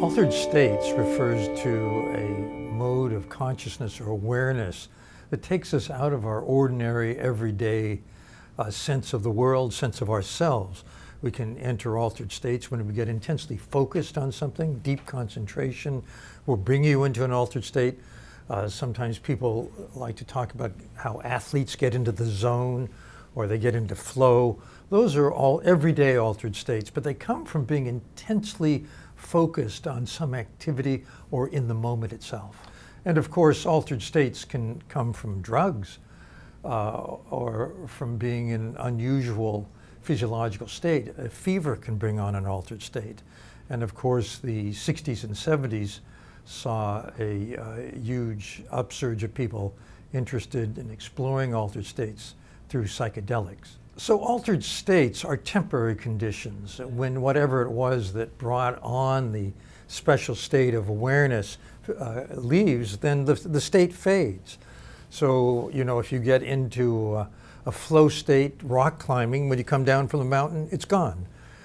Altered states refers to a mode of consciousness or awareness that takes us out of our ordinary, everyday sense of the world, sense of ourselves. We can enter altered states when we get intensely focused on something. Deep concentration will bring you into an altered state. Sometimes people like to talk about how athletes get into the zone or they get into flow. Those are all everyday altered states, but they come from being intensely focused on some activity or in the moment itself. And of course, altered states can come from drugs or from being in an unusual physiological state. A fever can bring on an altered state. And of course, the 60s and 70s saw a huge upsurge of people interested in exploring altered states through psychedelics. So altered states are temporary conditions. When whatever it was that brought on the special state of awareness leaves, then the state fades. So, you know, if you get into a flow state, rock climbing, when you come down from the mountain, it's gone.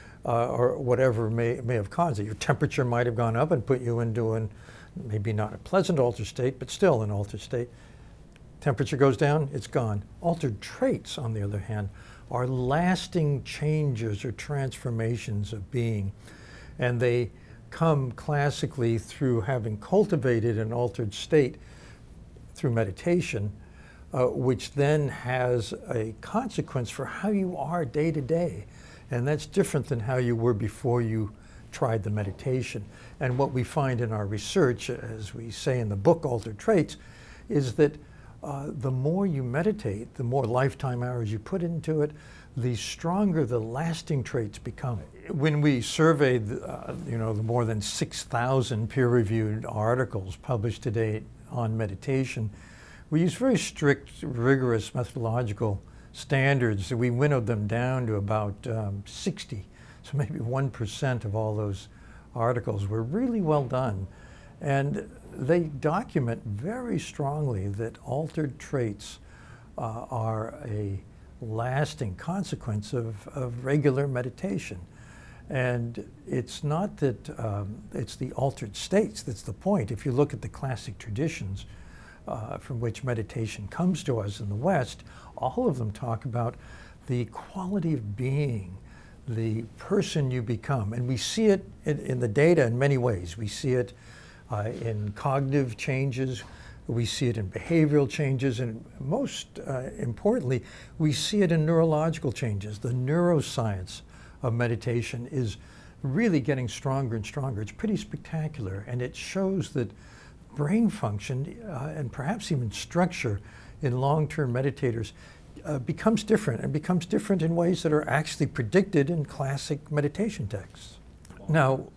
Or whatever may have caused it. Your temperature might have gone up and put you into an, maybe not a pleasant altered state, but still an altered state. Temperature goes down, it's gone. Altered traits, on the other hand, are lasting changes or transformations of being. And they come classically through having cultivated an altered state through meditation, which then has a consequence for how you are day to day. And that's different than how you were before you tried the meditation. And what we find in our research, as we say in the book, Altered Traits, is that the more you meditate, the more lifetime hours you put into it, the stronger the lasting traits become. When we surveyed, you know, the more than 6,000 peer-reviewed articles published to date on meditation, we used very strict, rigorous methodological standards. We winnowed them down to about 60. So maybe 1% of all those articles were really well done. And they document very strongly that altered traits are a lasting consequence of regular meditation. And it's not that it's the altered states that's the point. If you look at the classic traditions from which meditation comes to us in the West, all of them talk about the quality of being, the person you become. And we see it in the data in many ways. We see it in cognitive changes, we see it in behavioral changes, and most importantly, we see it in neurological changes. The neuroscience of meditation is really getting stronger and stronger. It's pretty spectacular, and it shows that brain function and perhaps even structure in long-term meditators becomes different, and becomes different in ways that are actually predicted in classic meditation texts. Now,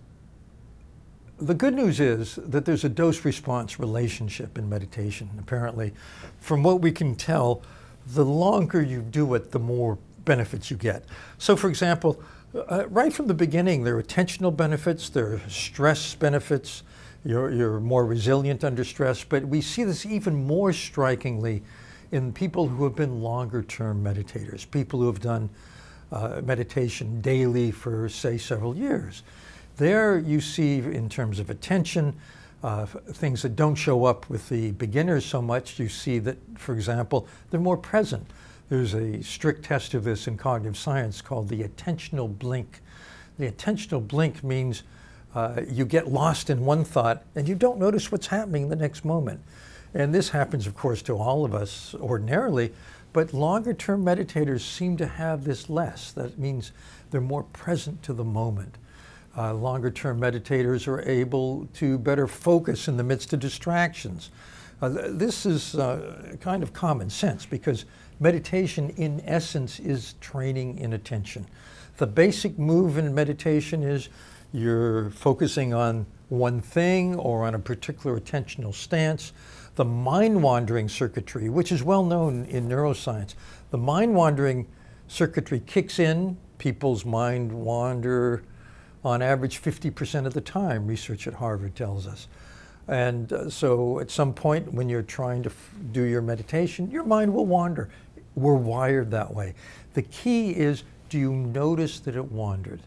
the good news is that there's a dose-response relationship in meditation, apparently. From what we can tell, the longer you do it, the more benefits you get. So for example, right from the beginning, there are attentional benefits, there are stress benefits, you're more resilient under stress, but we see this even more strikingly in people who have been longer-term meditators, people who have done meditation daily for, say, several years. There you see, in terms of attention, things that don't show up with the beginners so much. You see that, for example, they're more present. There's a strict test of this in cognitive science called the attentional blink. The attentional blink means you get lost in one thought and you don't notice what's happening the next moment. And this happens, of course, to all of us ordinarily, but longer-term meditators seem to have this less. That means they're more present to the moment. Longer-term meditators are able to better focus in the midst of distractions. This is kind of common sense, because meditation in essence is training in attention. The basic move in meditation is you're focusing on one thing or on a particular attentional stance. The mind-wandering circuitry, which is well known in neuroscience, the mind-wandering circuitry kicks in. People's mind wander on average 50% of the time, research at Harvard tells us. And so at some point when you're trying to do your meditation, your mind will wander. We're wired that way. The key is, do you notice that it wandered?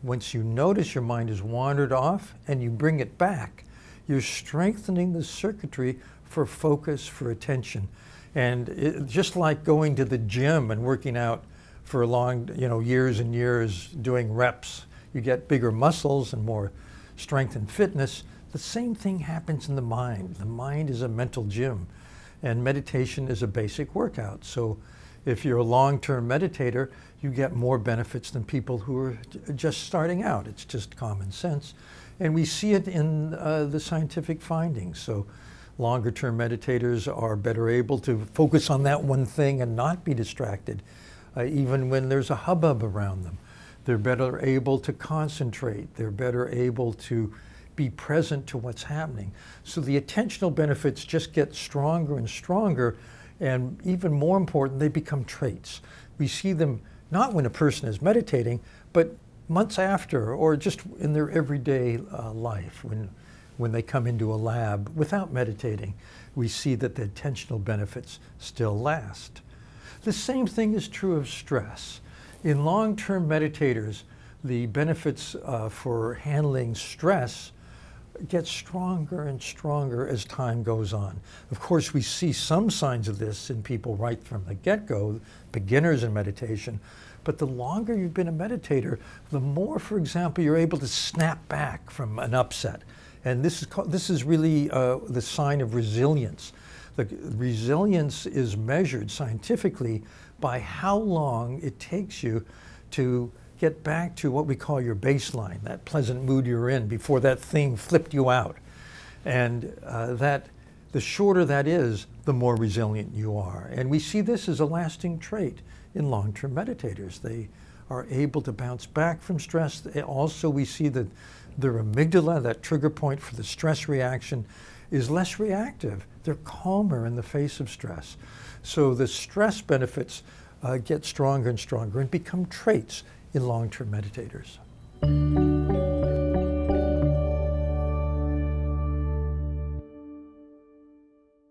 once you notice your mind has wandered off and you bring it back, you're strengthening the circuitry for focus, for attention. And just like going to the gym and working out for a long, years and years, doing reps, you get bigger muscles and more strength and fitness. The same thing happens in the mind. The mind is a mental gym, and meditation is a basic workout. So if you're a long-term meditator, you get more benefits than people who are just starting out. It's just common sense. And we see it in the scientific findings. So longer-term meditators are better able to focus on that one thing and not be distracted, even when there's a hubbub around them. They're better able to concentrate. They're better able to be present to what's happening. So the attentional benefits just get stronger and stronger, and even more important, they become traits. We see them not when a person is meditating, but months after, or just in their everyday life. When they come into a lab without meditating, we see that the attentional benefits still last. The same thing is true of stress. In long-term meditators, the benefits for handling stress get stronger and stronger as time goes on. Of course, we see some signs of this in people right from the get-go, beginners in meditation, but the longer you've been a meditator, the more, for example, you're able to snap back from an upset. And this is really the sign of resilience. The resilience is measured scientifically by how long it takes you to get back to what we call your baseline, that pleasant mood you're in before that thing flipped you out. And the shorter that is, the more resilient you are. And we see this as a lasting trait in long-term meditators. They are able to bounce back from stress. Also, we see that their amygdala, that trigger point for the stress reaction, is less reactive. They're calmer in the face of stress. So the stress benefits get stronger and stronger and become traits in long-term meditators.